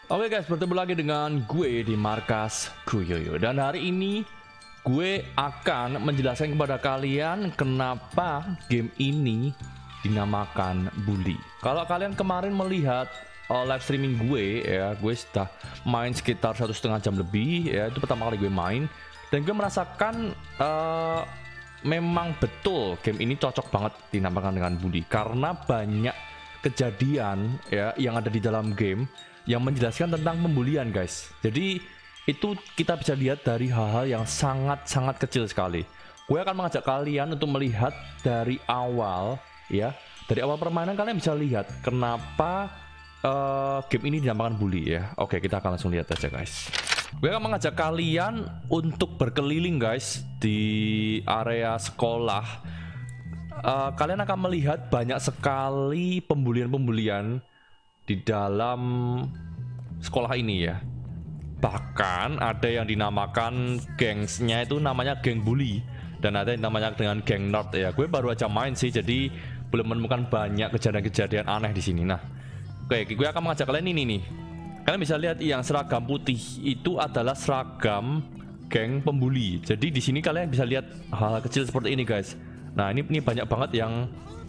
Oke guys, bertemu lagi dengan gue di markas Kuyoyo. Dan hari ini gue akan menjelaskan kepada kalian kenapa game ini dinamakan bully. Kalau kalian kemarin melihat live streaming gue ya, gue sudah main sekitar 1,5 jam lebih ya. Itu pertama kali gue main dan gue merasakan memang betul game ini cocok banget dinamakan dengan bully karena banyak kejadian ya yang ada di dalam game yang menjelaskan tentang pembulian guys. Jadi itu kita bisa lihat dari hal-hal yang sangat-sangat kecil sekali. Gue akan mengajak kalian untuk melihat dari awal ya. Dari awal permainan kalian bisa lihat kenapa game ini dinamakan bully ya. Oke, kita akan langsung lihat aja guys. Gue akan mengajak kalian untuk berkeliling guys di area sekolah. Kalian akan melihat banyak sekali pembulian-pembulian di dalam sekolah ini ya. Bahkan ada yang dinamakan gengsnya itu namanya geng bully dan ada yang namanya dengan geng nerd ya. Gue baru aja main sih, jadi belum menemukan banyak kejadian-kejadian aneh di sini. Nah, oke, gue akan mengajak kalian ini nih. Kalian bisa lihat yang seragam putih itu adalah seragam geng pembuli. Jadi di sini kalian bisa lihat hal-hal kecil seperti ini guys. Nah, ini banyak banget yang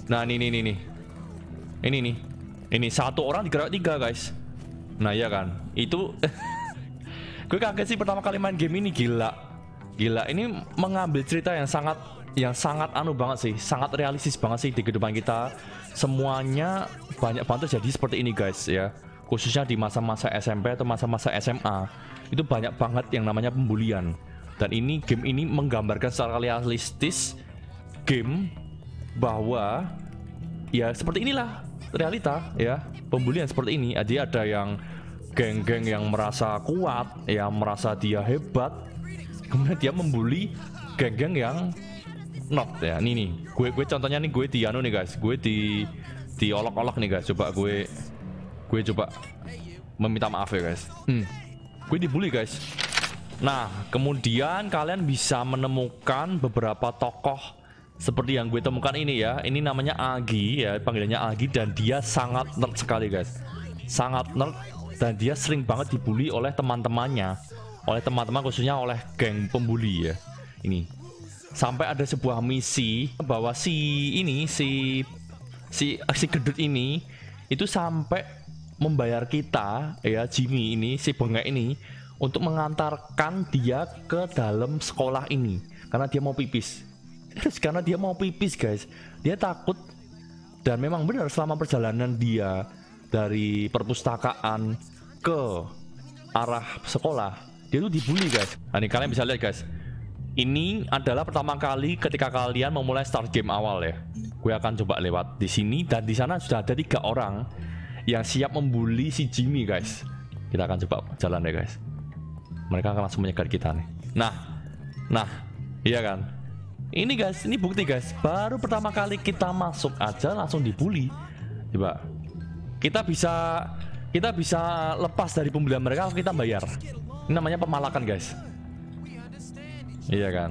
Ini nih. Ini satu orang digerak 3 guys. Nah ya kan, itu gue kaget sih pertama kali main game ini. Gila, ini mengambil cerita yang sangat anu banget sih, sangat realistis banget sih di kehidupan kita. Semuanya banyak banget terjadi seperti ini guys ya. Khususnya di masa-masa SMP atau masa-masa SMA, itu banyak banget yang namanya pembulian. Dan game ini menggambarkan secara realistis game bahwa ya seperti inilah realita ya, pembulian seperti ini. Jadi ada yang geng-geng yang merasa kuat ya, merasa dia hebat, kemudian dia membuli geng-geng yang not ya. Nih gue contohnya nih, gue di anu nih guys, gue di olok-olok nih guys. Coba gue coba meminta maaf ya guys. Gue dibully guys. Nah kemudian kalian bisa menemukan beberapa tokoh seperti yang gue temukan ini ya. Ini namanya Agi ya, panggilannya Agi, dan dia sangat nerd sekali guys. Sangat nerd dan dia sering banget dibully oleh teman-temannya. Oleh teman-teman khususnya oleh geng pembuli ya. Ini sampai ada sebuah misi bahwa si gendut ini itu sampai membayar kita ya, Jimmy ini, si bengek ini, untuk mengantarkan dia ke dalam sekolah ini karena dia mau pipis. Karena dia mau pipis guys, dia takut. Dan memang benar selama perjalanan dia dari perpustakaan ke arah sekolah, dia tuh dibully guys. Nah ini kalian bisa lihat guys, ini adalah pertama kali ketika kalian memulai start game awal ya. Gue akan coba lewat di sini, dan di sana sudah ada 3 orang yang siap membuli si Jimmy guys. Kita akan coba jalan ya guys. Mereka akan langsung menyegar kita nih. Nah iya kan. Ini guys, ini bukti guys, baru pertama kali kita masuk aja langsung dibully. Coba kita bisa lepas dari pembulian mereka kalau kita bayar. Ini namanya pemalakan guys. Iya kan.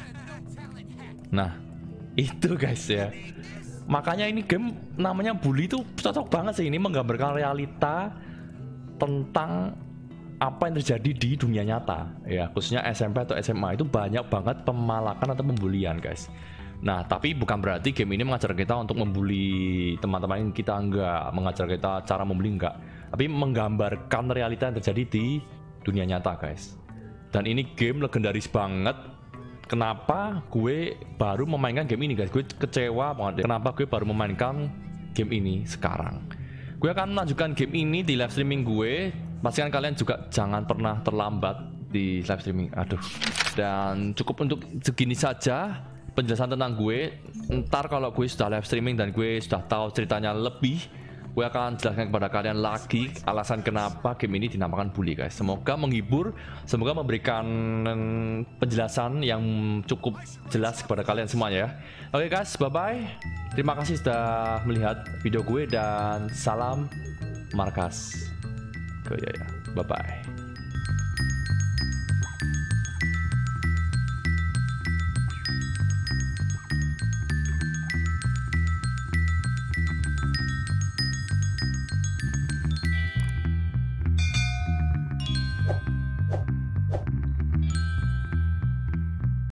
Nah itu guys ya, makanya ini game namanya bully itu cocok banget sih. Ini menggambarkan realita tentang apa yang terjadi di dunia nyata ya, khususnya SMP atau SMA. Itu banyak banget pemalakan atau pembulian guys. Nah tapi bukan berarti game ini mengajar kita untuk membuli teman-teman kita, enggak. Mengajar kita cara membuli, enggak. Tapi menggambarkan realita yang terjadi di dunia nyata guys. Dan ini game legendaris banget. Kenapa gue baru memainkan game ini guys? Gue kecewa banget ya. Kenapa gue baru memainkan game ini sekarang? Gue akan melanjutkan game ini di live streaming gue. Pastikan kalian juga jangan pernah terlambat di live streaming. Aduh. Dan cukup untuk segini saja penjelasan tentang gue. Ntar kalau gue sudah live streaming dan gue sudah tahu ceritanya lebih, gue akan jelaskan kepada kalian lagi alasan kenapa game ini dinamakan bully guys. Semoga menghibur, semoga memberikan penjelasan yang cukup jelas kepada kalian semuanya ya. Oke guys, bye bye. Terima kasih sudah melihat video gue dan salam markas Kuyoyo. Bye bye.